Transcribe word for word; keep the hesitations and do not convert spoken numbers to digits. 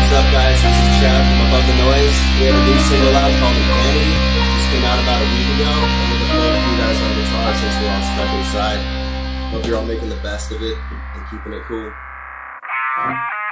What's up, guys? This is Chad from Above the Noise. We have a new single out called InVanity. Just came out about a week ago, and we've been playing for you guys on guitar since we're all stuck inside. Hope you're all making the best of it and keeping it cool.